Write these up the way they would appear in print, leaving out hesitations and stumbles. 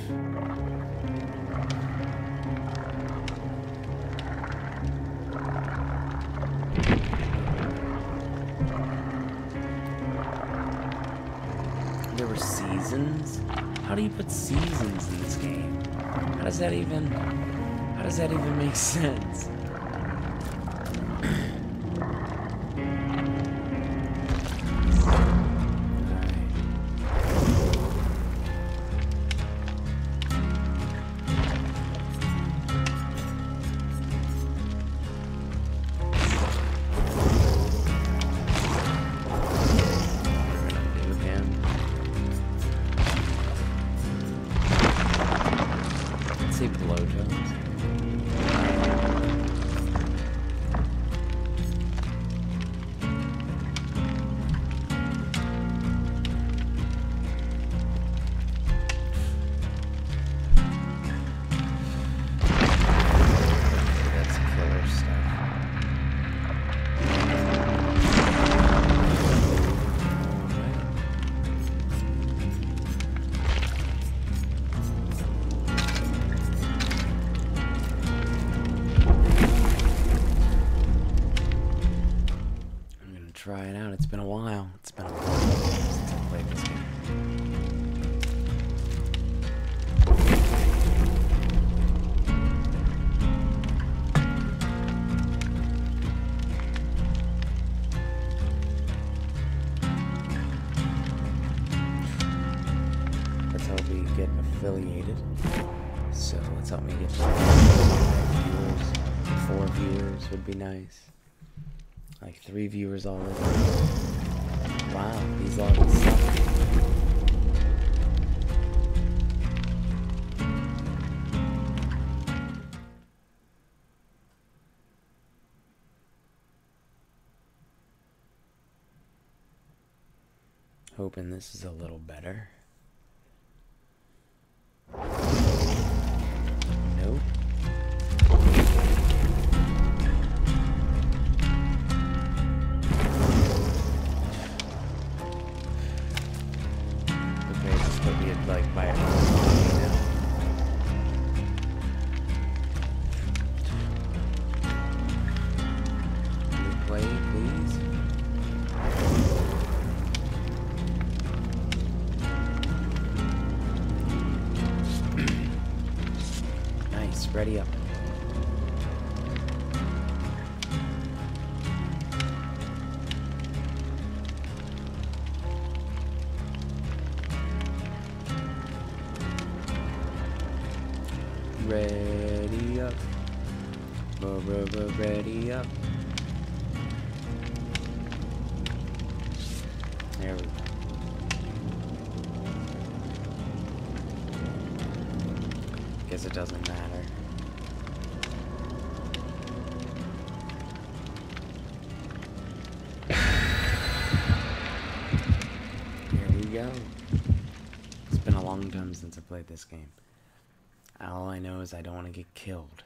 There were seasons? How do you put seasons in this game? How does that even make sense? Try it out. It's been a while. It's been a while since I played this game. Let's hope we get affiliated. So let's help me get 5 viewers. 4 viewers would be nice. Like 3 viewers already. Wow, these levels suck. Hoping this is a little better. Nope. Like by a play, please. Nice, ready up. Ready up. Ready up. There we go. Guess it doesn't matter. Here we go. It's been a long time since I played this game. All I know is I don't want to get killed.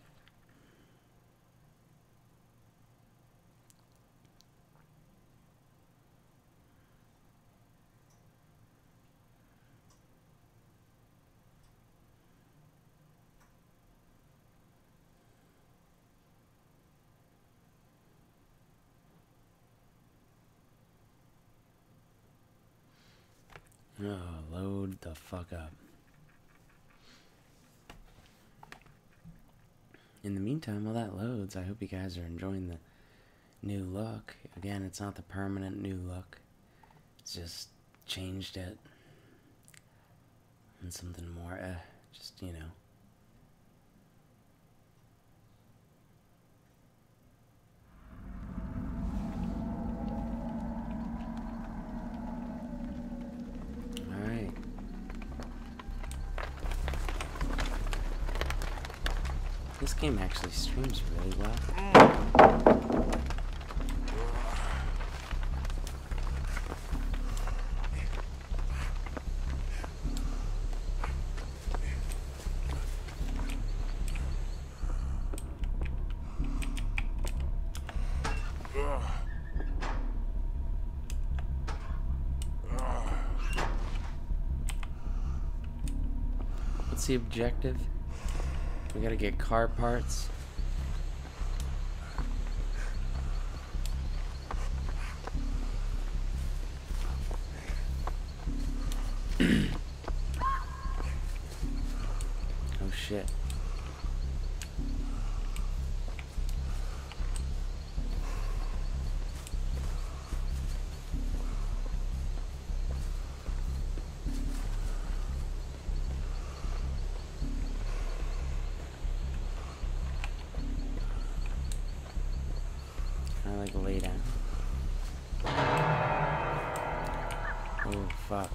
Oh, load the fuck up. In the meantime, while that loads, I hope you guys are enjoying the new look. Again, it's not the permanent new look. It's just changed it. And something more, just, you know. Alright. This game actually streams really well. What's the objective? We gotta get car parts. Oh shit. Can I like lay down? Oh fuck.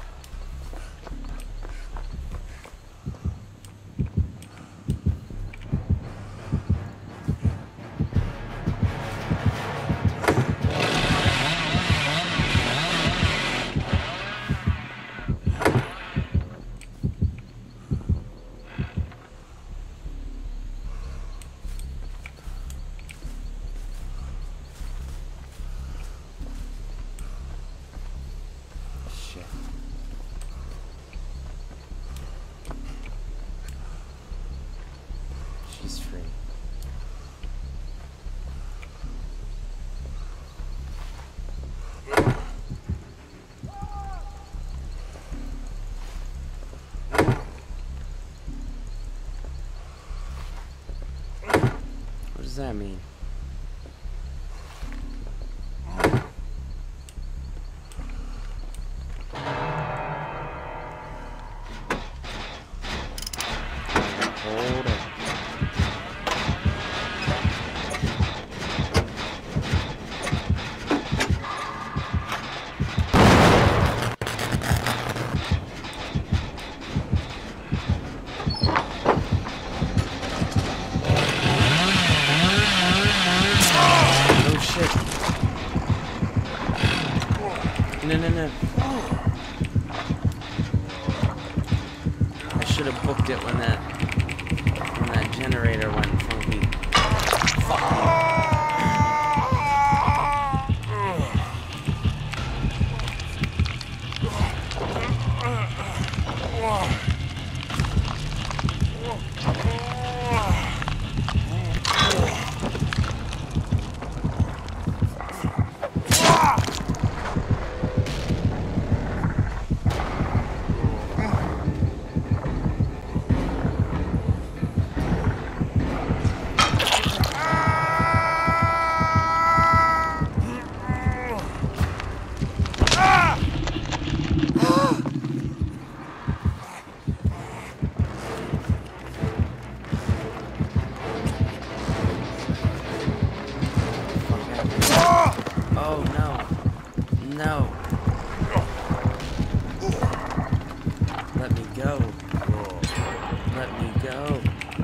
She's free. What does that mean? Hold it. No. I should have booked it when that generator went funky. Fuck me. Oh no. No. Let me go. Let me go.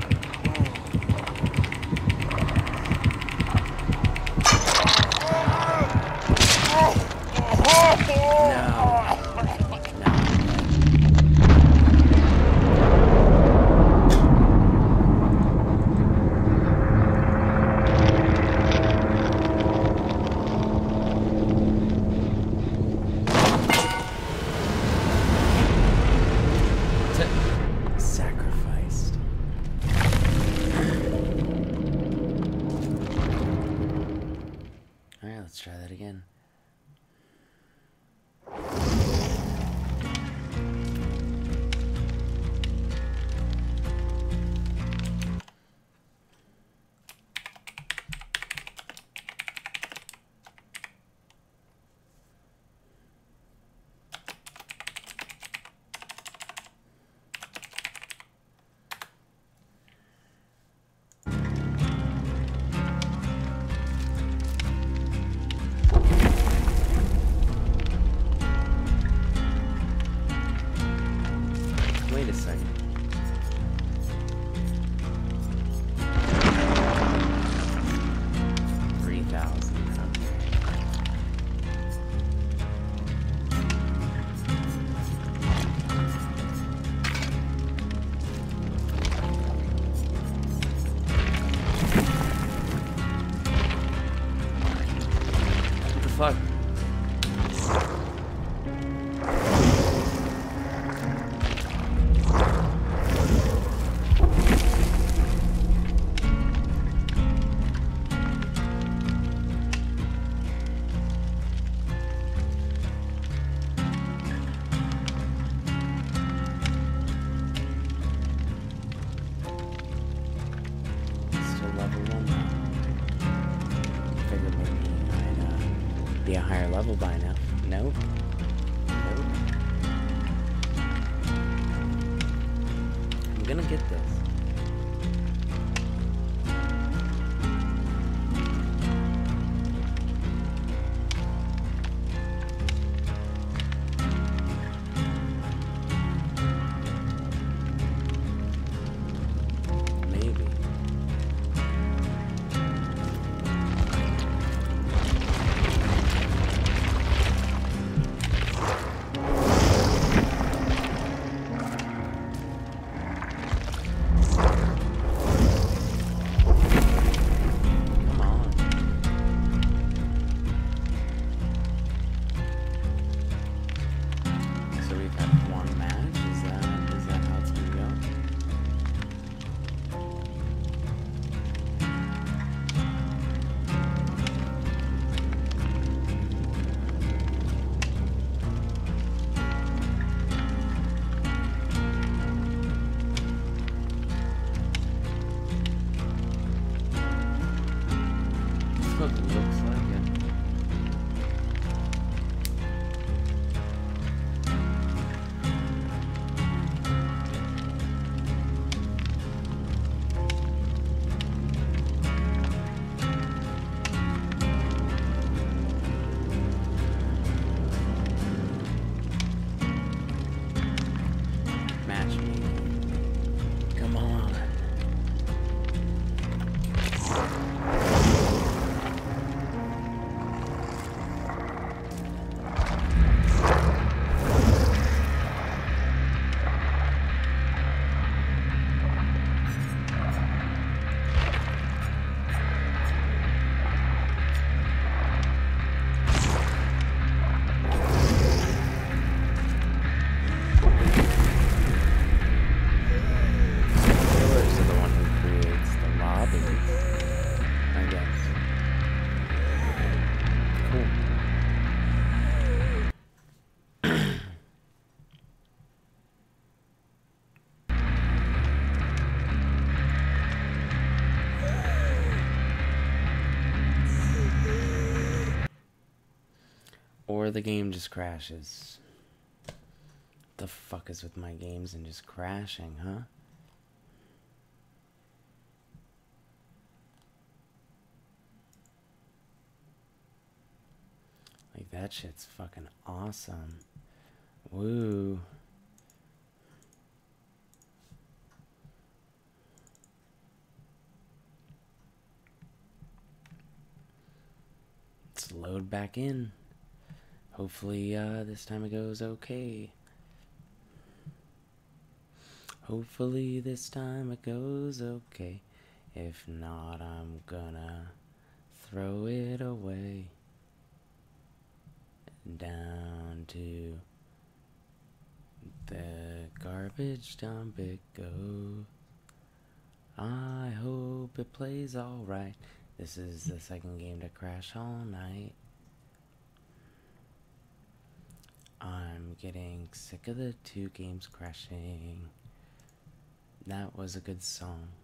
Sacrificed. Alright, let's try that again. Wait a second. Fuck. be a higher level by now. Nope. Nope. I'm gonna get this. Or the game just crashes. What the fuck is with my games and just crashing, huh? Like, that shit's fucking awesome. Woo. Let's load back in. Hopefully, this time it goes okay. Hopefully this time it goes okay. If not, I'm gonna throw it away. Down to the garbage dump it goes. I hope it plays alright. This is the second game to crash all night. I'm getting sick of the two games crashing. That was a good song.